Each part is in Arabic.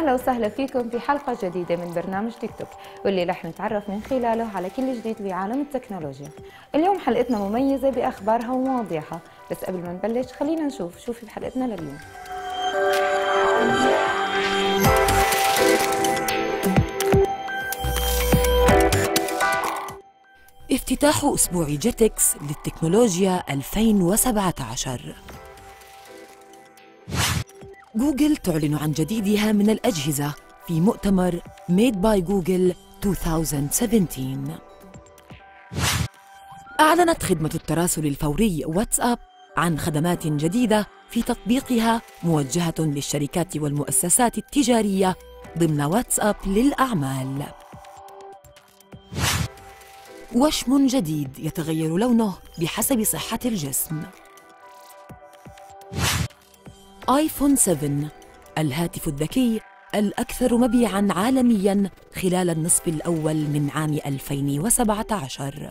أهلا وسهلا فيكم في حلقة جديدة من برنامج تيك توك، واللي رح نتعرف من خلاله على كل جديد بعالم التكنولوجيا. اليوم حلقتنا مميزة بأخبارها ومواضيعها، بس قبل ما نبلش خلينا نشوف شو في بحلقتنا لليوم. افتتاح أسبوع جيتكس للتكنولوجيا 2017. جوجل تعلن عن جديدها من الأجهزة في مؤتمر Made by Google 2017. أعلنت خدمة التراسل الفوري واتساب عن خدمات جديدة في تطبيقها موجهة للشركات والمؤسسات التجارية ضمن واتساب للأعمال. وشم جديد يتغير لونه بحسب صحة الجسم. آيفون 7 الهاتف الذكي الأكثر مبيعاً عالمياً خلال النصف الأول من عام 2017.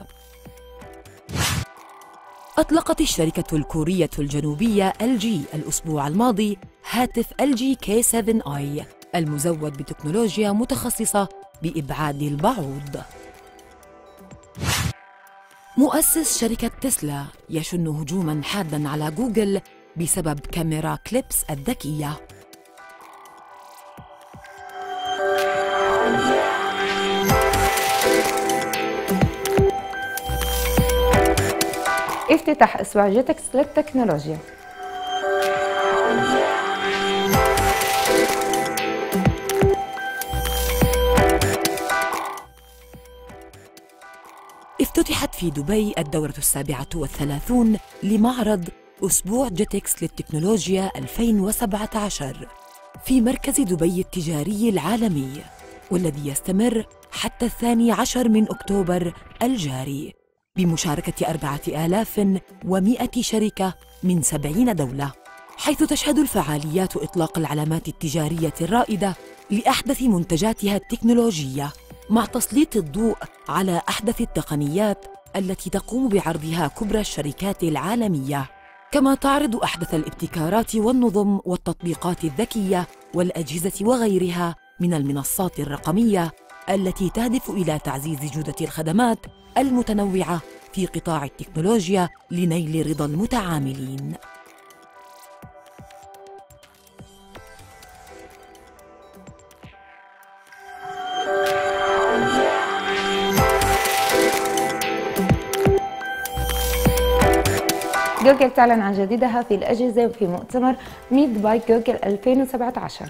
أطلقت الشركة الكورية الجنوبية LG الأسبوع الماضي هاتف LG K7i المزود بتكنولوجيا متخصصة بإبعاد البعوض. مؤسس شركة تسلا يشن هجوماً حاداً على جوجل بسبب كاميرا كليبس الذكية. افتتاح أسبوع جيتكس للتكنولوجيا. افتتحت في دبي الدورة 37 لمعرض أسبوع جيتكس للتكنولوجيا 2017 في مركز دبي التجاري العالمي، والذي يستمر حتى 12 من أكتوبر الجاري بمشاركة 4100 شركة من 70 دولة، حيث تشهد الفعاليات إطلاق العلامات التجارية الرائدة لأحدث منتجاتها التكنولوجية، مع تسليط الضوء على أحدث التقنيات التي تقوم بعرضها كبرى الشركات العالمية، كما تعرض أحدث الابتكارات والنظم والتطبيقات الذكية والأجهزة وغيرها من المنصات الرقمية التي تهدف إلى تعزيز جودة الخدمات المتنوعة في قطاع التكنولوجيا لنيل رضا المتعاملين. جوجل تعلن عن جديدها في الأجهزة في مؤتمر Made by Google 2017.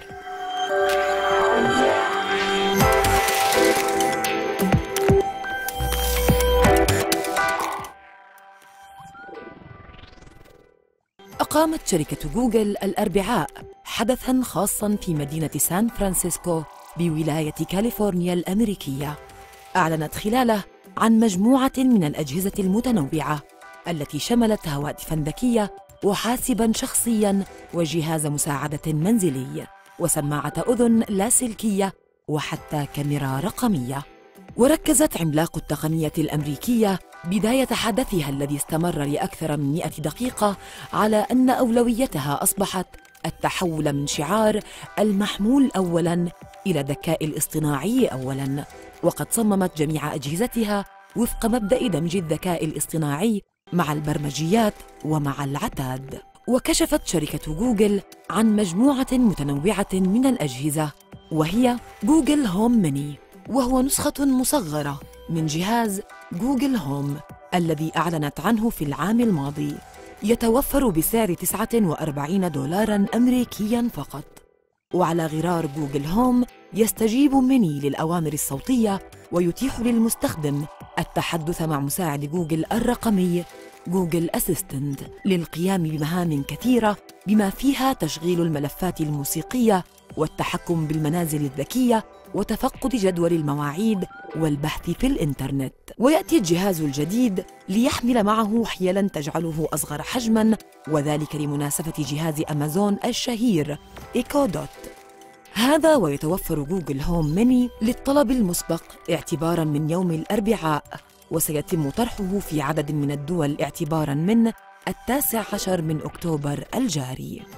أقامت شركة جوجل الأربعاء حدثاً خاصاً في مدينة سان فرانسيسكو بولاية كاليفورنيا الأمريكية، أعلنت خلاله عن مجموعة من الأجهزة المتنوعة التي شملت هواتفاً ذكية وحاسباً شخصياً وجهاز مساعدة منزلي وسماعة أذن لاسلكية وحتى كاميرا رقمية. وركزت عملاق التقنية الأمريكية بداية حدثها الذي استمر لأكثر من 100 دقيقة على أن أولويتها أصبحت التحول من شعار المحمول أولاً إلى الذكاء الاصطناعي أولاً، وقد صممت جميع أجهزتها وفق مبدأ دمج الذكاء الاصطناعي مع البرمجيات ومع العتاد. وكشفت شركة جوجل عن مجموعة متنوعة من الأجهزة، وهي جوجل هوم ميني، وهو نسخة مصغرة من جهاز جوجل هوم الذي أعلنت عنه في العام الماضي، يتوفر بسعر $49 أمريكياً فقط. وعلى غرار جوجل هوم يستجيب ميني للأوامر الصوتية ويتيح للمستخدم التحدث مع مساعد جوجل الرقمي جوجل أسيستنت للقيام بمهام كثيرة بما فيها تشغيل الملفات الموسيقية والتحكم بالمنازل الذكية وتفقد جدول المواعيد والبحث في الإنترنت. ويأتي الجهاز الجديد ليحمل معه حيلاً تجعله أصغر حجماً، وذلك لمناسبة جهاز أمازون الشهير إيكو دوت. هذا ويتوفر جوجل هوم ميني للطلب المسبق اعتباراً من يوم الأربعاء، وسيتم طرحه في عدد من الدول اعتباراً من 19 من أكتوبر الجاري.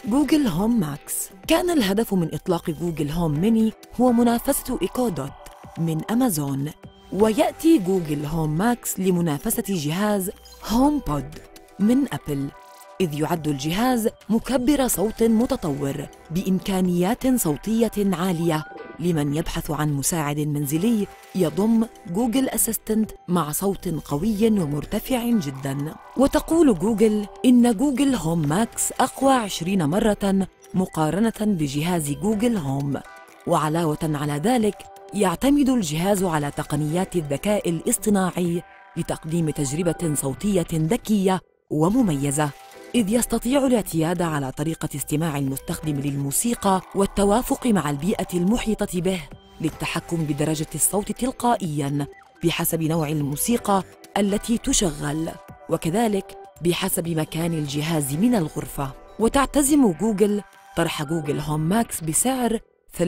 جوجل هوم ماكس. كان الهدف من إطلاق جوجل هوم ميني هو منافسة إيكو دوت من أمازون، ويأتي جوجل هوم ماكس لمنافسة جهاز هوم بود من أبل، إذ يعد الجهاز مكبر صوت متطور بإمكانيات صوتية عالية لمن يبحث عن مساعد منزلي يضم جوجل أسيستنت مع صوت قوي ومرتفع جداً. وتقول جوجل إن جوجل هوم ماكس أقوى 20 مرة مقارنة بجهاز جوجل هوم، وعلاوة على ذلك يعتمد الجهاز على تقنيات الذكاء الاصطناعي لتقديم تجربة صوتية ذكية ومميزة، إذ يستطيع الاعتياد على طريقة استماع المستخدم للموسيقى والتوافق مع البيئة المحيطة به للتحكم بدرجة الصوت تلقائياً بحسب نوع الموسيقى التي تشغل، وكذلك بحسب مكان الجهاز من الغرفة. وتعتزم جوجل طرح جوجل هوم ماكس بسعر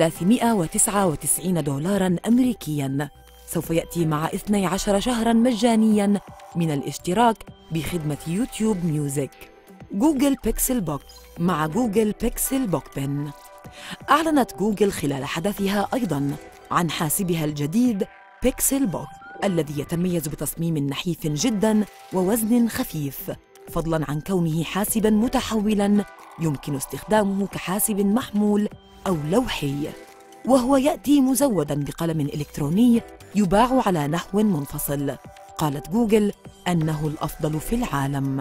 $399 أمريكياً، سوف يأتي مع 12 شهراً مجانياً من الاشتراك بخدمة يوتيوب ميوزك. جوجل بيكسل بوك مع جوجل بيكسل بوك بن. أعلنت جوجل خلال حدثها أيضاً عن حاسبها الجديد بيكسل بوك، الذي يتميز بتصميم نحيف جداً ووزن خفيف، فضلاً عن كونه حاسباً متحولاً يمكن استخدامه كحاسب محمول أو لوحي، وهو يأتي مزوداً بقلم إلكتروني يباع على نحو منفصل. قالت جوجل أنه الأفضل في العالم.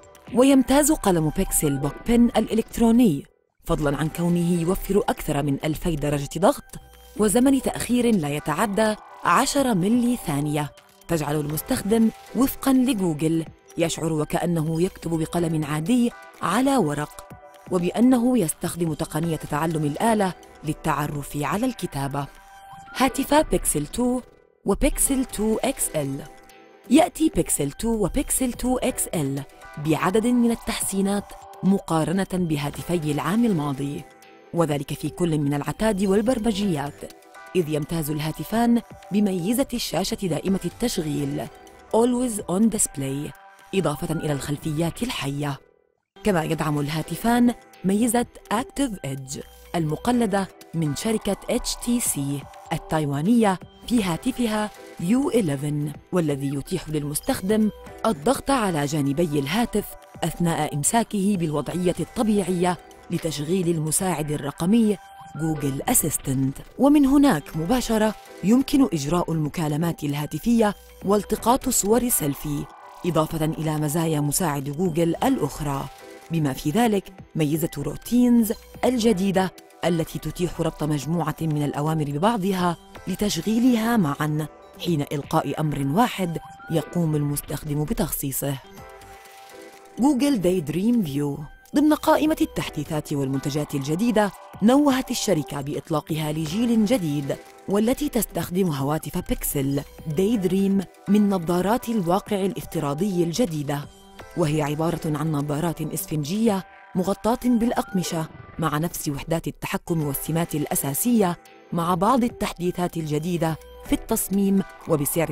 ويمتاز قلم بيكسل بوك بن الإلكتروني فضلاً عن كونه يوفر أكثر من 2000 درجة ضغط وزمن تأخير لا يتعدى 10 ملي ثانية، تجعل المستخدم وفقاً لجوجل يشعر وكأنه يكتب بقلم عادي على ورق، وبأنه يستخدم تقنية تعلم الآلة للتعرف على الكتابة. هاتفا بيكسل 2 وبيكسل 2 XL. يأتي بيكسل 2 وبيكسل 2 XL بعدد من التحسينات مقارنة بهاتفي العام الماضي، وذلك في كل من العتاد والبرمجيات، إذ يمتاز الهاتفان بميزة الشاشة دائمة التشغيل Always on Display إضافة إلى الخلفيات الحية. كما يدعم الهاتفان ميزة Active Edge المقلدة من شركة HTC التايوانية في هاتفها U11، والذي يتيح للمستخدم الضغط على جانبي الهاتف أثناء إمساكه بالوضعية الطبيعية لتشغيل المساعد الرقمي جوجل أسيستنت. ومن هناك مباشرة يمكن إجراء المكالمات الهاتفية والتقاط صور سيلفي، إضافة إلى مزايا مساعد جوجل الأخرى، بما في ذلك ميزة روتينز الجديدة التي تتيح ربط مجموعة من الأوامر ببعضها لتشغيلها معاً حين إلقاء أمر واحد يقوم المستخدم بتخصيصه. جوجل داي دريم فيو. ضمن قائمة التحديثات والمنتجات الجديدة، نوهت الشركة بإطلاقها لجيل جديد والتي تستخدم هواتف بيكسل داي دريم من نظارات الواقع الافتراضي الجديدة، وهي عبارة عن نظارات إسفنجية مغطاة بالأقمشة مع نفس وحدات التحكم والسمات الأساسية، مع بعض التحديثات الجديدة في التصميم وبسعر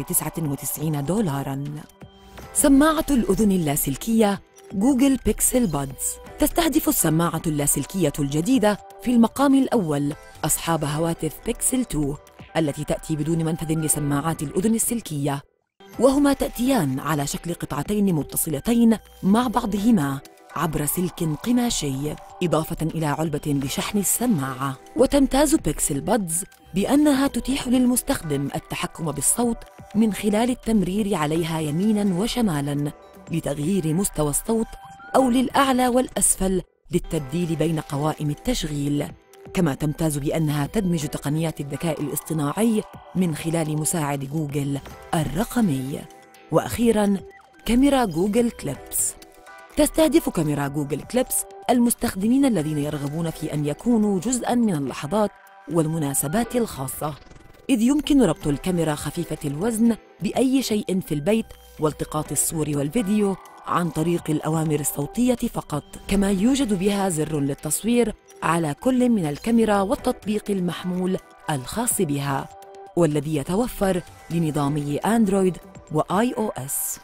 $99. سماعة الأذن اللاسلكية جوجل بيكسل بادز. تستهدف السماعة اللاسلكية الجديدة في المقام الأول أصحاب هواتف بيكسل 2 التي تأتي بدون منفذ لسماعات الأذن السلكية، وهما تأتيان على شكل قطعتين متصلتين مع بعضهما عبر سلك قماشي، إضافة إلى علبة لشحن السماعة. وتمتاز بيكسل بادز بأنها تتيح للمستخدم التحكم بالصوت من خلال التمرير عليها يميناً وشمالاً لتغيير مستوى الصوت، أو للأعلى والأسفل للتبديل بين قوائم التشغيل. كما تمتاز بأنها تدمج تقنيات الذكاء الاصطناعي من خلال مساعد جوجل الرقمي. وأخيراً، كاميرا جوجل كليبس. تستهدف كاميرا جوجل كليبس المستخدمين الذين يرغبون في أن يكونوا جزءاً من اللحظات والمناسبات الخاصة، إذ يمكن ربط الكاميرا خفيفة الوزن بأي شيء في البيت والتقاط الصور والفيديو عن طريق الأوامر الصوتية فقط. كما يوجد بها زر للتصوير على كل من الكاميرا والتطبيق المحمول الخاص بها، والذي يتوفر لنظامي أندرويد وآي أو إس.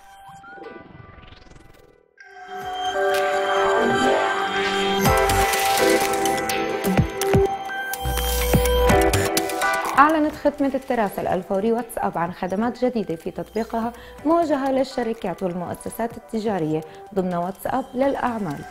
أعلنت خدمة التراسل الفوري واتساب عن خدمات جديدة في تطبيقها موجهة للشركات والمؤسسات التجارية ضمن واتساب للأعمال.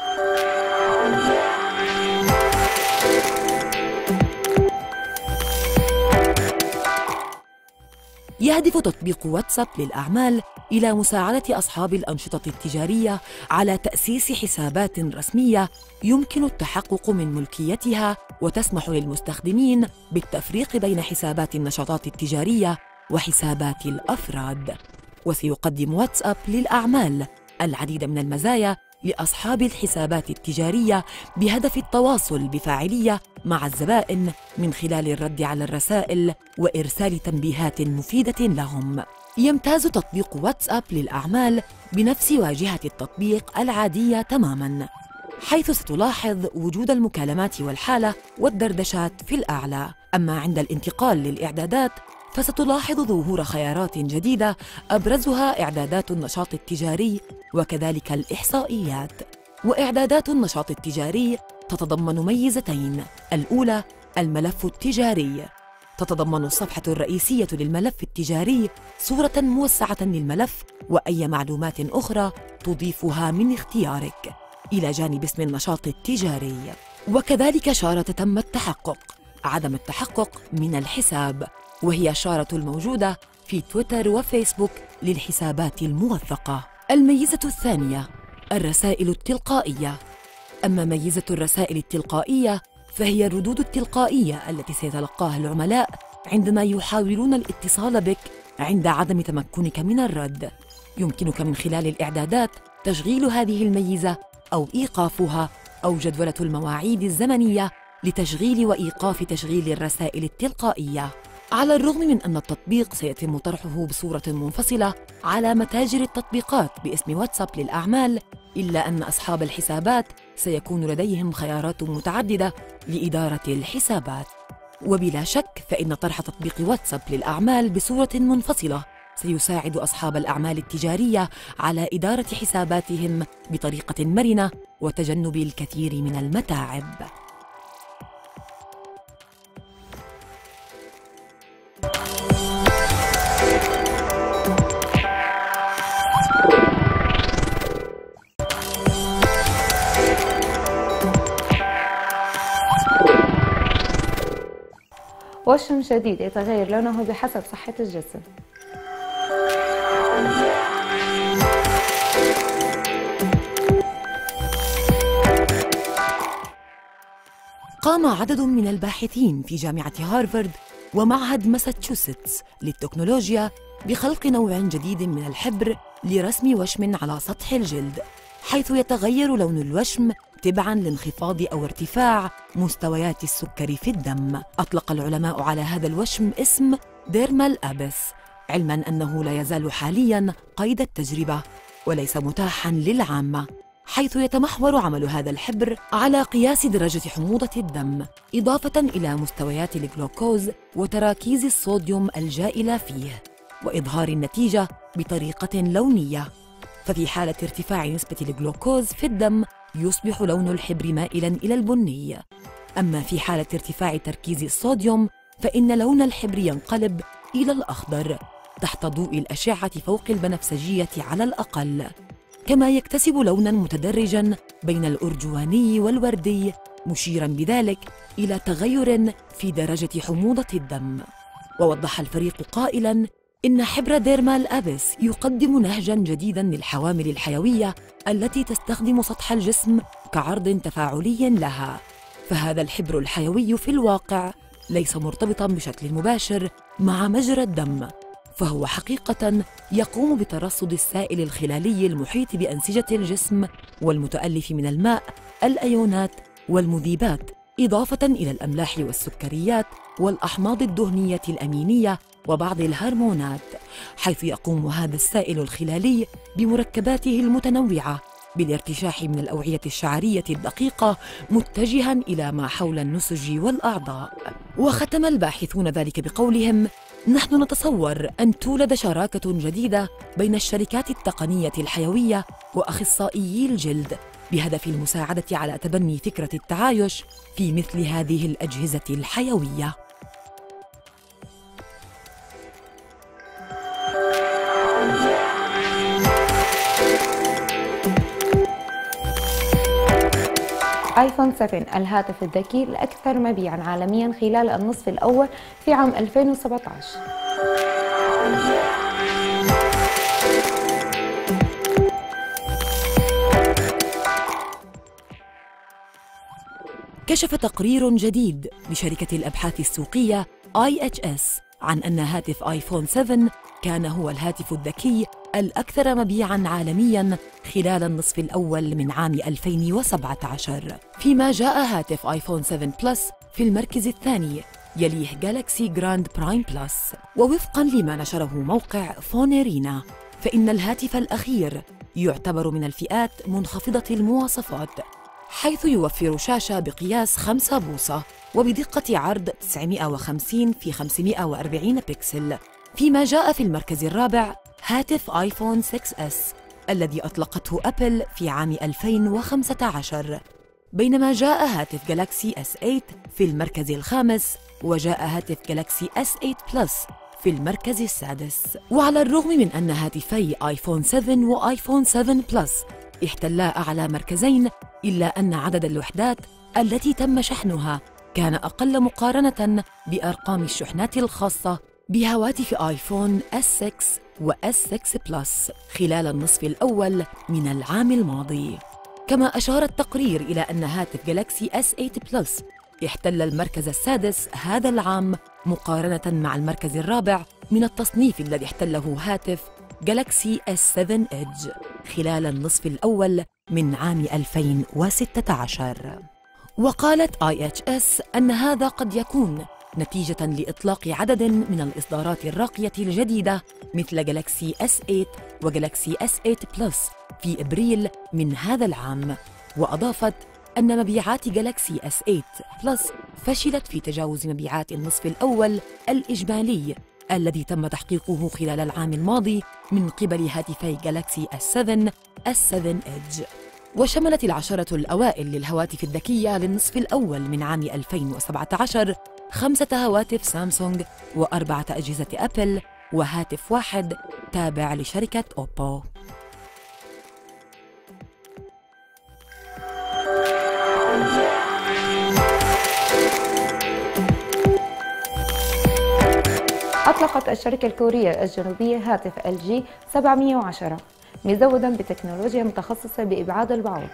يهدف تطبيق واتساب للأعمال إلى مساعدة أصحاب الأنشطة التجارية على تأسيس حسابات رسمية يمكن التحقق من ملكيتها، وتسمح للمستخدمين بالتفريق بين حسابات النشاطات التجارية وحسابات الأفراد. وسيقدم واتساب للأعمال العديد من المزايا لأصحاب الحسابات التجارية بهدف التواصل بفاعلية مع الزبائن من خلال الرد على الرسائل وإرسال تنبيهات مفيدة لهم. يمتاز تطبيق واتساب للأعمال بنفس واجهة التطبيق العادية تماماً، حيث ستلاحظ وجود المكالمات والحالة والدردشات في الأعلى. أما عند الانتقال للإعدادات فستلاحظ ظهور خيارات جديدة أبرزها إعدادات النشاط التجاري وكذلك الإحصائيات. وإعدادات النشاط التجاري تتضمن ميزتين: الأولى الملف التجاري، تتضمن الصفحة الرئيسية للملف التجاري صورة موسعة للملف وأي معلومات أخرى تضيفها من اختيارك إلى جانب اسم النشاط التجاري، وكذلك شارة تم التحقق، عدم التحقق من الحساب، وهي الشارة الموجودة في تويتر وفيسبوك للحسابات الموثقة. الميزة الثانية الرسائل التلقائية. أما ميزة الرسائل التلقائية فهي الردود التلقائية التي سيتلقاها العملاء عندما يحاولون الاتصال بك عند عدم تمكنك من الرد. يمكنك من خلال الإعدادات تشغيل هذه الميزة أو إيقافها، أو جدولة المواعيد الزمنية لتشغيل وإيقاف تشغيل الرسائل التلقائية. على الرغم من أن التطبيق سيتم طرحه بصورة منفصلة على متاجر التطبيقات باسم واتساب للأعمال، إلا أن أصحاب الحسابات سيكون لديهم خيارات متعددة لإدارة الحسابات. وبلا شك فإن طرح تطبيق واتساب للأعمال بصورة منفصلة سيساعد أصحاب الأعمال التجارية على إدارة حساباتهم بطريقة مرنة وتجنب الكثير من المتاعب. وشم شديد يتغير لونه بحسب صحة الجسم. قام عدد من الباحثين في جامعة هارفارد ومعهد ماساتشوستس للتكنولوجيا بخلق نوع جديد من الحبر لرسم وشم على سطح الجلد، حيث يتغير لون الوشم تبعاً لانخفاض أو ارتفاع مستويات السكر في الدم. أطلق العلماء على هذا الوشم اسم ديرمال أبس، علماً أنه لا يزال حالياً قيد التجربة وليس متاحاً للعامة، حيث يتمحور عمل هذا الحبر على قياس درجة حموضة الدم، إضافة إلى مستويات الجلوكوز وتراكيز الصوديوم الجائلة فيه، وإظهار النتيجة بطريقة لونية. ففي حالة ارتفاع نسبة الجلوكوز في الدم يصبح لون الحبر مائلاً إلى البني، أما في حالة ارتفاع تركيز الصوديوم فإن لون الحبر ينقلب إلى الأخضر تحت ضوء الأشعة فوق البنفسجية على الأقل، كما يكتسب لوناً متدرجاً بين الأرجواني والوردي، مشيراً بذلك إلى تغير في درجة حموضة الدم. ووضح الفريق قائلاً إن حبر ديرمال أبس يقدم نهجاً جديداً للحوامل الحيوية التي تستخدم سطح الجسم كعرض تفاعلي لها، فهذا الحبر الحيوي في الواقع ليس مرتبطاً بشكل مباشر مع مجرى الدم، فهو حقيقة يقوم بترصد السائل الخلالي المحيط بأنسجة الجسم والمتألف من الماء، الأيونات والمذيبات، إضافة إلى الأملاح والسكريات والأحماض الدهنية الأمينية وبعض الهرمونات، حيث يقوم هذا السائل الخلالي بمركباته المتنوعة بالارتشاح من الأوعية الشعرية الدقيقة متجهاً إلى ما حول النسج والأعضاء. وختم الباحثون ذلك بقولهم: نحن نتصور أن تولد شراكة جديدة بين الشركات التقنية الحيوية وأخصائيي الجلد بهدف المساعدة على تبني فكرة التعايش في مثل هذه الأجهزة الحيوية. آيفون 7 الهاتف الذكي الأكثر مبيعاً عالمياً خلال النصف الأول في عام 2017. كشف تقرير جديد لشركة الأبحاث السوقية IHS عن أن هاتف آيفون 7 كان هو الهاتف الذكي الأكثر مبيعاً عالمياً خلال النصف الأول من عام 2017، فيما جاء هاتف آيفون 7 بلس في المركز الثاني، يليه جالاكسي جراند برايم بلس. ووفقاً لما نشره موقع فونيرينا، فإن الهاتف الأخير يعتبر من الفئات منخفضة المواصفات، حيث يوفر شاشة بقياس 5 بوصة وبدقة عرض 950 في 540 بكسل، فيما جاء في المركز الرابع هاتف آيفون 6S الذي أطلقته أبل في عام 2015، بينما جاء هاتف جالاكسي S8 في المركز الخامس، وجاء هاتف جالاكسي S8 بلس في المركز السادس. وعلى الرغم من أن هاتفي آيفون 7 وآيفون 7 بلس احتلا أعلى مركزين، إلا أن عدد الوحدات التي تم شحنها كان أقل مقارنة بأرقام الشحنات الخاصة بهواتف آيفون S6 و S6 بلس خلال النصف الأول من العام الماضي. كما أشار التقرير إلى أن هاتف جالاكسي S8 بلس احتل المركز السادس هذا العام مقارنة مع المركز الرابع من التصنيف الذي احتله هاتف جالاكسي S7 إدج خلال النصف الأول من عام 2016. وقالت IHS أن هذا قد يكون نتيجة لإطلاق عدد من الإصدارات الراقية الجديدة مثل جالاكسي S8 وجالاكسي S8 بلس في إبريل من هذا العام. وأضافت أن مبيعات جالاكسي S8 بلس فشلت في تجاوز مبيعات النصف الأول الإجمالي الذي تم تحقيقه خلال العام الماضي من قبل هاتفي جالاكسي S7 إدج. وشملت العشرة الأوائل للهواتف الذكية للنصف الأول من عام 2017 5 هواتف سامسونج و4 أجهزة أبل وهاتف واحد تابع لشركة أوبو. أطلقت الشركة الكورية الجنوبية هاتف LG 710 مزوداً بتكنولوجيا متخصصة بإبعاد البعوض.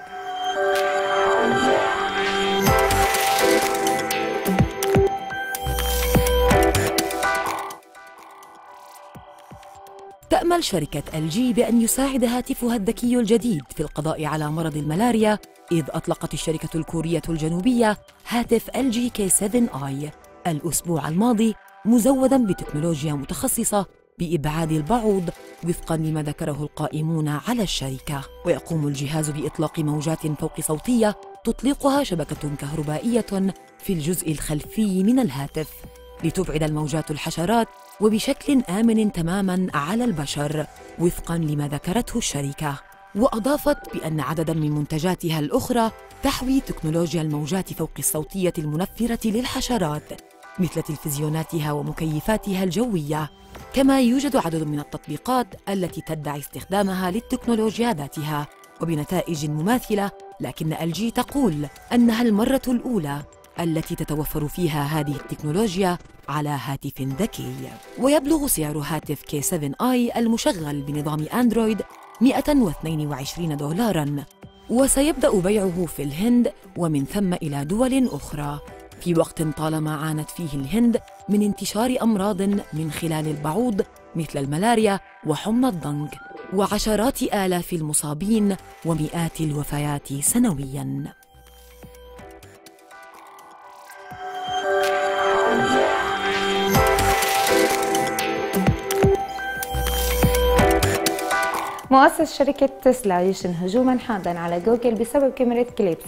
تأمل شركة LG بأن يساعد هاتفها الذكي الجديد في القضاء على مرض الملاريا، إذ أطلقت الشركة الكورية الجنوبية هاتف LG K7i الأسبوع الماضي مزوداً بتكنولوجيا متخصصة بإبعاد البعوض وفقاً لما ذكره القائمون على الشركة. ويقوم الجهاز بإطلاق موجات فوق صوتية تطلقها شبكة كهربائية في الجزء الخلفي من الهاتف لتبعد الموجات الحشرات وبشكل آمن تماماً على البشر وفقاً لما ذكرته الشركة. وأضافت بأن عدداً من منتجاتها الأخرى تحوي تكنولوجيا الموجات فوق الصوتية المنفرة للحشرات مثل تلفزيوناتها ومكيفاتها الجوية. كما يوجد عدد من التطبيقات التي تدعي استخدامها للتكنولوجيا ذاتها وبنتائج مماثلة، لكن LG تقول أنها المرة الأولى التي تتوفر فيها هذه التكنولوجيا على هاتف ذكي. ويبلغ سعر هاتف K7i المشغل بنظام أندرويد $122، وسيبدأ بيعه في الهند ومن ثم إلى دول أخرى، في وقت طالما عانت فيه الهند من انتشار أمراض من خلال البعوض مثل الملاريا وحمى الضنك، وعشرات آلاف المصابين ومئات الوفيات سنوياً. مؤسس شركة تسلا يشن هجوماً حاداً على جوجل بسبب كاميرا كليبس.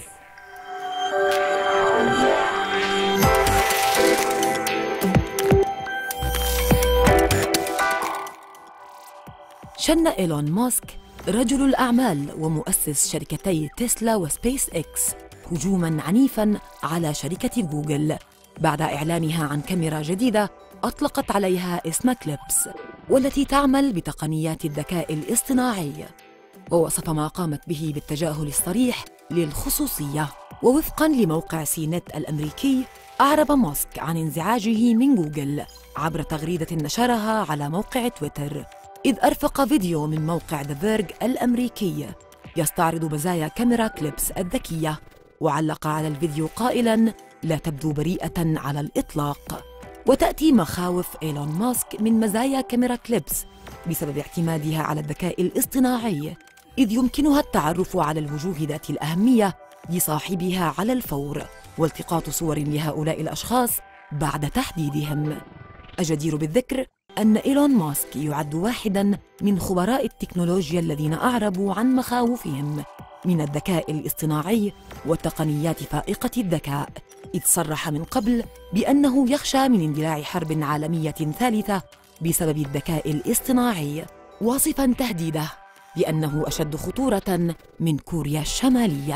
شن إيلون ماسك رجل الأعمال ومؤسس شركتي تسلا وسبيس إكس هجوماً عنيفاً على شركة جوجل بعد إعلانها عن كاميرا جديدة أطلقت عليها اسم كليبس، والتي تعمل بتقنيات الذكاء الاصطناعي. ووصف ما قامت به بالتجاهل الصريح للخصوصية. ووفقاً لموقع سي نت الأمريكي، أعرب ماسك عن انزعاجه من جوجل عبر تغريدة نشرها على موقع تويتر، إذ أرفق فيديو من موقع ذا فيرج الأمريكي يستعرض مزايا كاميرا كليبس الذكية، وعلق على الفيديو قائلاً: لا تبدو بريئة على الإطلاق. وتأتي مخاوف إيلون ماسك من مزايا كاميرا كليبس بسبب اعتمادها على الذكاء الاصطناعي، إذ يمكنها التعرف على الوجوه ذات الأهمية لصاحبها على الفور، والتقاط صور لهؤلاء الأشخاص بعد تحديدهم. الجدير بالذكر أن إيلون ماسك يعد واحداً من خبراء التكنولوجيا الذين أعربوا عن مخاوفهم من الذكاء الاصطناعي والتقنيات فائقة الذكاء، إذ صرح من قبل بأنه يخشى من اندلاع حرب عالمية ثالثة بسبب الذكاء الاصطناعي، واصفاً تهديده بأنه أشد خطورة من كوريا الشمالية.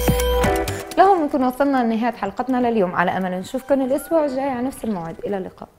لهم نكون وصلنا لنهاية حلقتنا لليوم، على أمل نشوفكم الأسبوع الجاي على نفس الموعد. إلى اللقاء.